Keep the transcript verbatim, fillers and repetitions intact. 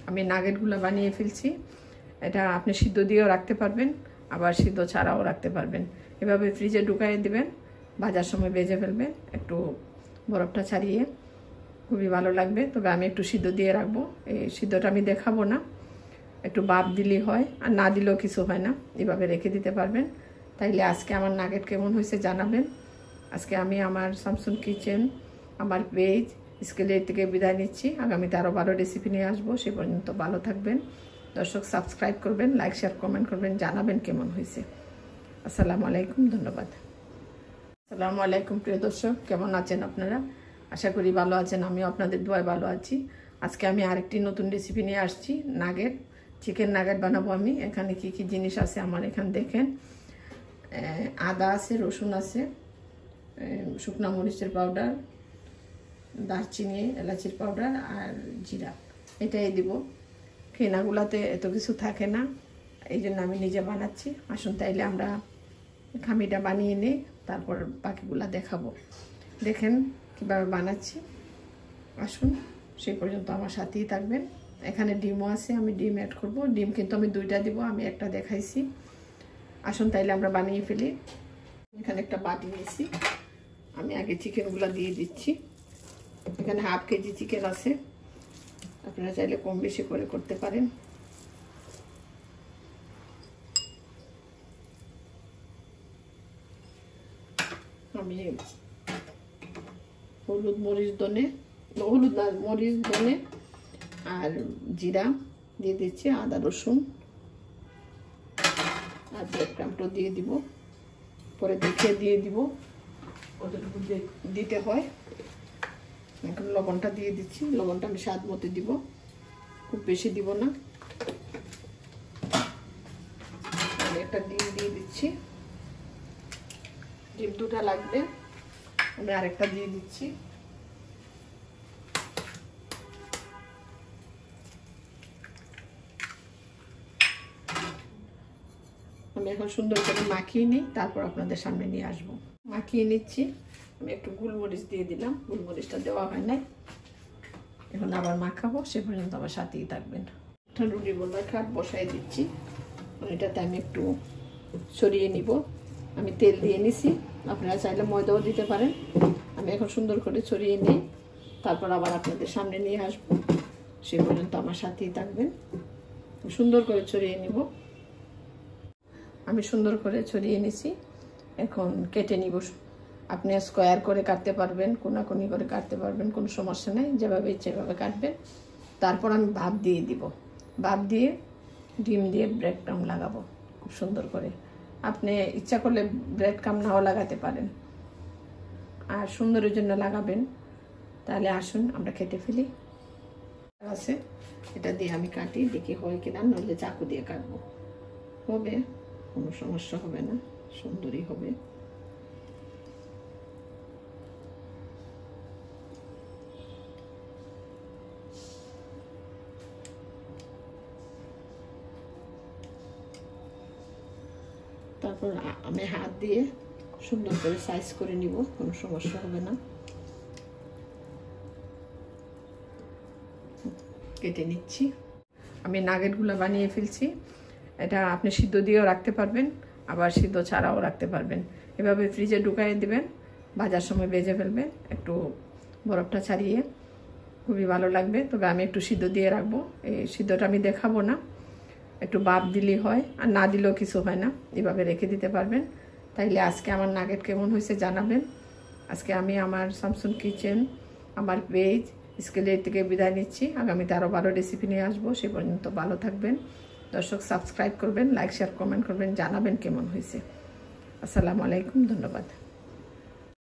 আমি নাগেটগুলো বানিয়ে ফেলছি। এটা আপনি সিদ্ধ দিয়েও রাখতে পারবেন, আবার সিদ্ধ ছাড়াও রাখতে পারবেন। এভাবে ফ্রিজে ঢুকাইয়ে দিবেন, ভাজার সময় ভেজে ফেলবেন একটু বরফটা ছাড়িয়ে, খুবই ভালো লাগবে। তবে আমি একটু সিদ্ধ দিয়ে রাখবো, এই সিদ্ধটা আমি দেখাবো না, একটু বাপ দিলেই হয়, আর না দিলেও কিছু হয় না, এভাবে রেখে দিতে পারবেন। তাইলে আজকে আমার নাগেট কেমন হয়েছে জানাবেন। আজকে আমি আমার শামসুন কিচেন, আমার পেজ স্কেলের থেকে বিদায় নিচ্ছি। আগামীতে আরও ভালো রেসিপি নিয়ে আসবো। সে পর্যন্ত ভালো থাকবেন। দর্শক সাবস্ক্রাইব করবেন, লাইক শেয়ার কমেন্ট করবেন, জানাবেন কেমন হয়েছে। আসসালামু আলাইকুম, ধন্যবাদ। আসসালামু আলাইকুম প্রিয় দর্শক, কেমন আছেন আপনারা? আশা করি ভালো আছেন, আমিও আপনাদের দোয়ায় ভালো আছি। আজকে আমি আরেকটি নতুন রেসিপি নিয়ে আসছি, নাগেট, চিকেন নাগেট বানাবো আমি। এখানে কি কি জিনিস আছে আমার এখানে দেখেন। আদা আছে, রসুন আছে, শুকনা মরিচের পাউডার, দারচিনি, এলাচির পাউডার আর জিরা, এটাই দিব। খেনাগুলাতে এত কিছু থাকে না, এই জন্য আমি নিজে বানাচ্ছি। আসুন তাইলে আমরা খামিটা বানিয়ে নিই, তারপর বাকিগুলা দেখাবো। দেখেন কিভাবে বানাচ্ছি, আসুন সেই পর্যন্ত আমার সাথেই থাকবেন। এখানে ডিমও আছে, আমি ডিম অ্যাড করব। ডিম কিন্তু আমি দুইটা দিব, আমি একটা দেখাইছি। আসুন তাইলে আমরা বানিয়ে ফেলি। এখানে একটা বাটি নিয়েছি, আমি আগে চিকেনগুলো দিয়ে দিচ্ছি। এখানে হাফ কেজি চিকেন আছে, আপনারা চাইলে কম বেশি করে করতে পারেন। আমি হলুদ মরিচ ধনে, হলুদ না মরিচ ধনে আর জিরা দিয়ে দিচ্ছি, আদা রসুন আর ব্রেড ক্রাম্বটা দিয়ে দিব। পরে দেখে দিয়ে দিব কতটুকু দিতে হয়। এখন লবণটা দিয়ে দিচ্ছি, লবণটা আমি স্বাদ মতো দিব, খুব বেশি দিব না। একটা ডিম দিয়ে দিচ্ছি, ডিম দুটা লাগবে, আমি আরেকটা দিয়ে দিচ্ছি। আমি এখন সুন্দর করে মাখিয়ে নিই, তারপর আপনাদের সামনে নিয়ে আসবো। মাখিয়ে নিচ্ছি, আমি একটু গোলমরিচ দিয়ে দিলাম, গোলমরিচটা দেওয়া হয় নাই। এখন আবার মাখাবো, সে পর্যন্ত আমার সাথেই থাকবেন। একটা রুটি বোলার খাট বসাই দিচ্ছি, এটাতে আমি একটু সরিয়ে নিব। আমি তেল দিয়ে নিছি, আপনারা চাইলে ময়দাও দিতে পারেন। আমি এখন সুন্দর করে ছড়িয়ে নিই, তারপর আবার আপনাদের সামনে নিয়ে আসবো। সে পর্যন্ত আমার সাথেই থাকবেন। সুন্দর করে ছড়িয়ে নিব, আমি সুন্দর করে ছড়িয়ে নিছি। এখন কেটে নিব। আপনি স্কোয়ার করে কাটতে পারবেন, কোনাকুনি করে কাটতে পারবেন, কোনো সমস্যা নেই, যেভাবে ইচ্ছে সেভাবে কাটবেন। তারপর আমি ভাপ দিয়ে দিব, ভাপ দিয়ে ডিম দিয়ে ব্রেড ক্রাম্ব লাগাবো খুব সুন্দর করে। আপনি ইচ্ছা করলে ব্রেড ক্রাম্ব নাও লাগাতে পারেন, আর সুন্দরের জন্য লাগাবেন। তাহলে আসুন আমরা কেটে ফেলি। আছে এটা দিয়ে আমি কাটি, দেখি হয় কিনা, নইলে চাকু দিয়ে কাটবো, হবে, কোনো সমস্যা হবে না, সুন্দরই হবে। তারপর আমি হাত দিয়ে সুন্দর করে সাইজ করে নিব, কোনো সমস্যা হবে না। কেটে নিচ্ছি, আমি নাগেটগুলো বানিয়ে ফেলছি। এটা আপনি সিদ্ধ দিয়েও রাখতে পারবেন, আবার সিদ্ধ ছাড়াও রাখতে পারবেন। এভাবে ফ্রিজে ঢুকাইয়ে দিবেন, ভাজার সময় ভেজে ফেলবেন একটু বরফটা ছাড়িয়ে, খুবই ভালো লাগবে। তবে আমি একটু সিদ্ধ দিয়ে রাখবো, এই সিদ্ধটা আমি দেখাবো না, একটু বাপ দিলেই হয়, আর না দিলেও কিছু হয় না, এভাবে রেখে দিতে পারবেন। তাইলে আজকে আমার নাগেট কেমন হয়েছে জানাবেন। আজকে আমি আমার শামসুন কিচেন, আমার পেজ স্কেলের থেকে বিদায় নিচ্ছি। আগামীতে আরও ভালো রেসিপি নিয়ে আসবো। সে পর্যন্ত ভালো থাকবেন। দর্শক সাবস্ক্রাইব করবেন, লাইক শেয়ার কমেন্ট করবেন, জানাবেন কেমন হয়েছে। আসসালামু আলাইকুম, ধন্যবাদ।